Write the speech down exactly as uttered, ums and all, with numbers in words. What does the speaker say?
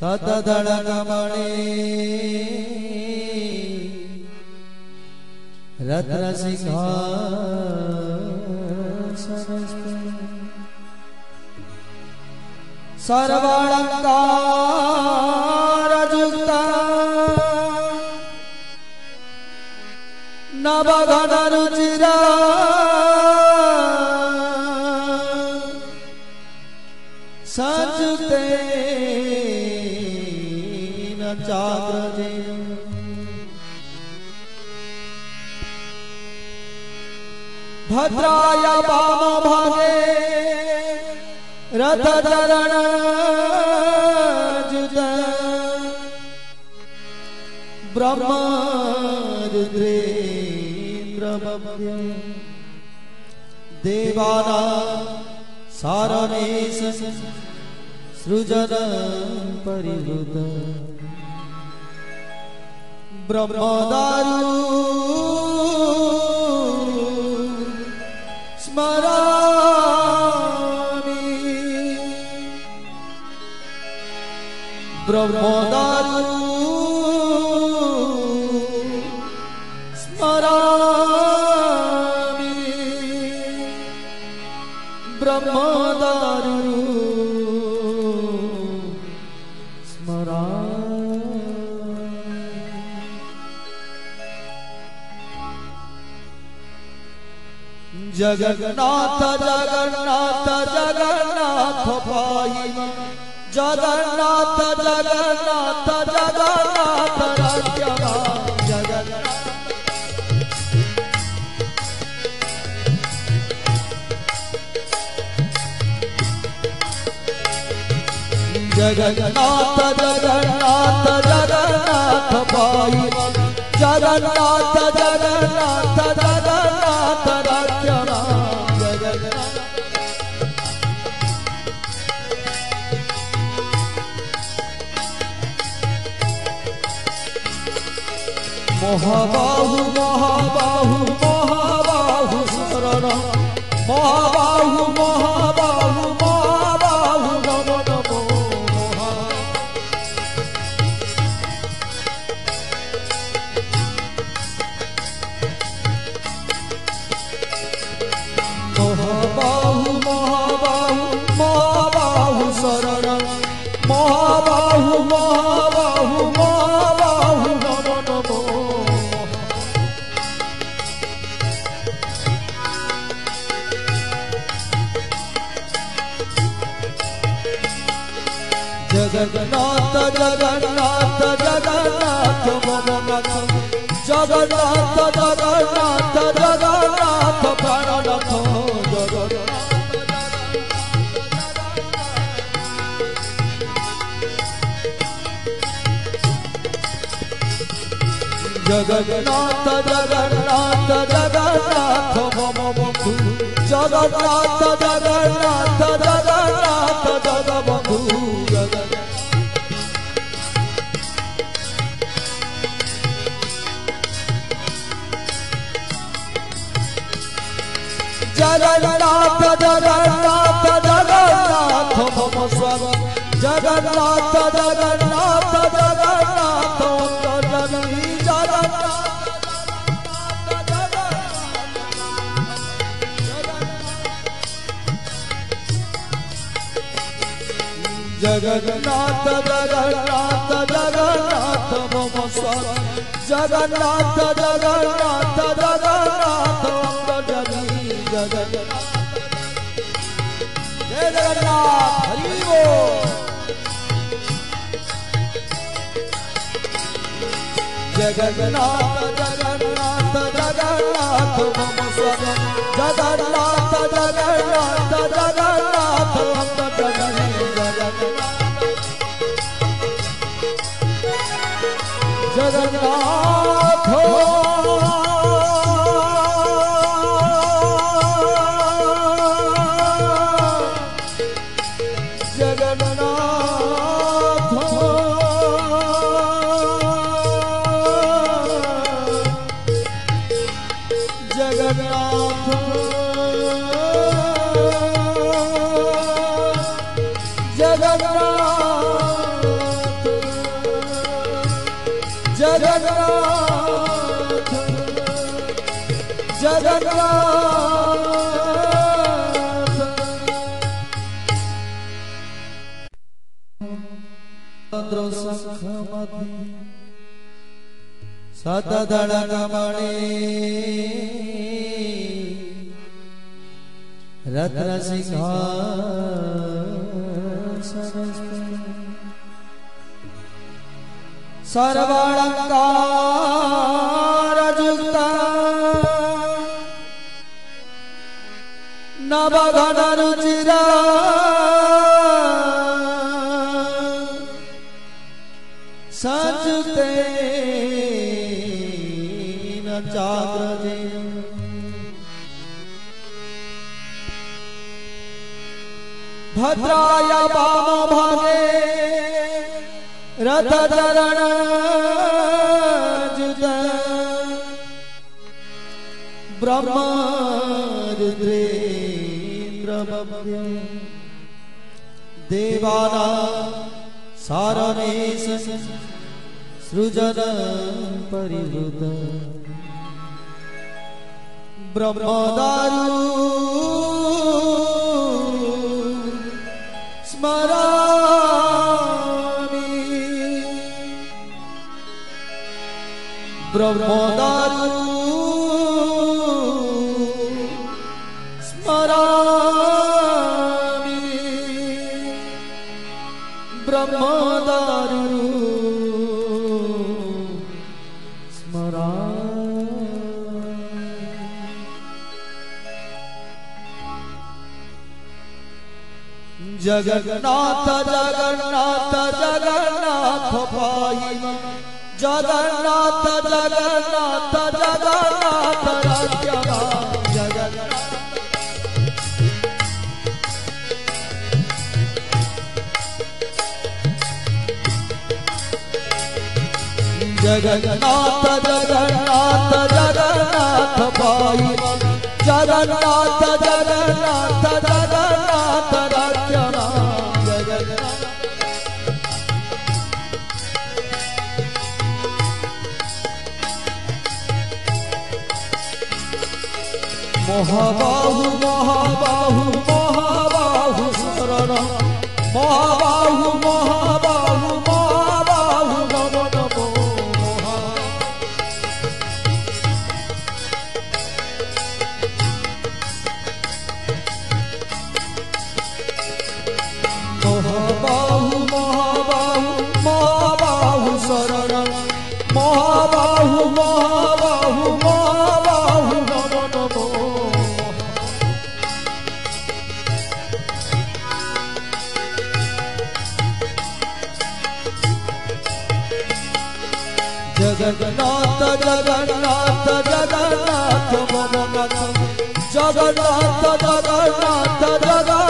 सतधड़कमणि रत्न सिंहासन सर्वालंकार युक्ता नवघन रुचिरा संयुक्ते चाग्रजे भद्राय वाम भागे रथ चरण जुत ब्रह्म रुद्रेन्द्र मध्य देवाना सारणेश सृजन परिवृत ब्रह्मदारु स्मरामि ब्रह्मदारु स्मरामि ब्रह्मदारु जगन्नाथ जगन्नाथ जगन्नाथ पाहि जगन्नाथ जगन्नाथ जगन्नाथ राज्यवा जगन्नाथ जगन्नाथ जगन्नाथ जगन्नाथ पाहि जगन्नाथ जगन्नाथ जगन्नाथ राज्यवा जगन्नाथ महाबाहु महाबाहु महाबाहु शरण महाबाहु महाबाहु महाबाहु नमो नमो महाबाहु महाबाहु महाबाहु शरण महाबाहु महाबाहु महाबाहु नमो नमो जगन्नाथ जगन्नाथ जगन्नाथ मम नाथ जगन्नाथ जगन्नाथ जगन्नाथ प्राणनाथ जगन्नाथ जगन्नाथ जगन्नाथ मम बंधु जगन्नाथ जगन्नाथ जगन्नाथ जगबंधु जगन्नाथ जगन्नाथ जगन्नाथ मम स्वामी जगन्नाथ जगन्नाथ जगन्नाथ जननी जगन्नाथ जगन्नाथ जगन्नाथ मम स्वामी जगन्नाथ जगन्नाथ जगन्नाथ जननी जगन्नाथ जय जगन्नाथ हरि बोल जगन्नाथ जगन्नाथ जगन्नाथ मम स्वामी जगन्नाथ जगन्नाथ जगन्नाथ जननी जगन्नाथ जगन्नाथ सतदळकमणि रत्न सिंहासन सर्वालंकार नवघन रुचिरा संजुते न चाग्रजे भद्राय वाम भागे रथ चरण जुत ब्रह्म रुद्रेन्द्र देवाना सारणेश सृजन परिवृत ब्रह्मदारु स्मरामि ब्रह्मदारु स्मरामि ब्रह्मदारु जगन्नाथ जगन्नाथ जगन्नाथ पाहि जगन्नाथ जगन्नाथ जगन्नाथ राज्यवा जगन्नाथ जगन्नाथ जगन्नाथ जगन्नाथ पाहि जगन्नाथ जगन्नाथ जगन्नाथ राज्यवा जगन्नाथ महाबाहु महाबाहु महाबाहु शरण महाबाहु महाबाहु महाबाहु नमो नमो महाबाहु महाबाहु महाबाहु शरण महाबाहु महाबाहु महाबाहु नमो नमो जगन्नाथ जगन्नाथ जगन्नाथ मम नाथ जगन्नाथ जगन्नाथ जगन्नाथ